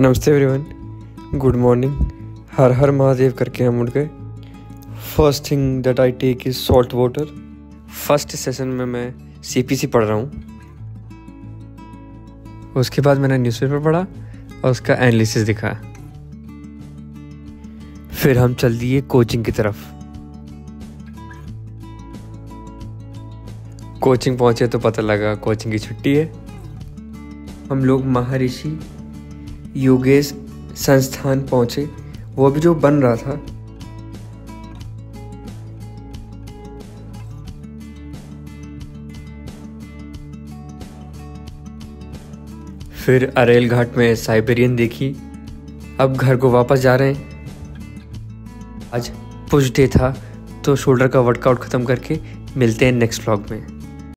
नमस्ते everyone, good morning. हर हर महादेव करके हम उठ गए। First thing that I take is salt water. First session में मैं सीपीसी पढ़ रहा हूँ। उसके बाद मैंने न्यूज़पेपर पढ़ा और उसका एनालिसिस दिखा। फिर हम चल दिए कोचिंग की तरफ। कोचिंग पहुंचे तो पता लगा कोचिंग की छुट्टी है। हम लोग महर्षि योगेश संस्थान पहुंचे, वो भी जो बन रहा था। फिर अरेल घाट में साइबेरियन देखी। अब घर को वापस जा रहे हैं। आज पुश डे था तो शोल्डर का वर्कआउट ख़त्म करके मिलते हैं नेक्स्ट व्लॉग में।